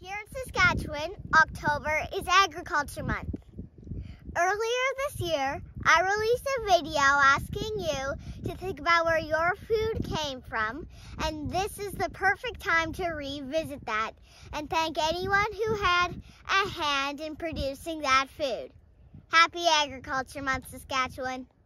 Here in Saskatchewan, October is Agriculture Month. Earlier this year, I released a video asking you to think about where your food came from, and this is the perfect time to revisit that and thank anyone who had a hand in producing that food. Happy Agriculture Month, Saskatchewan!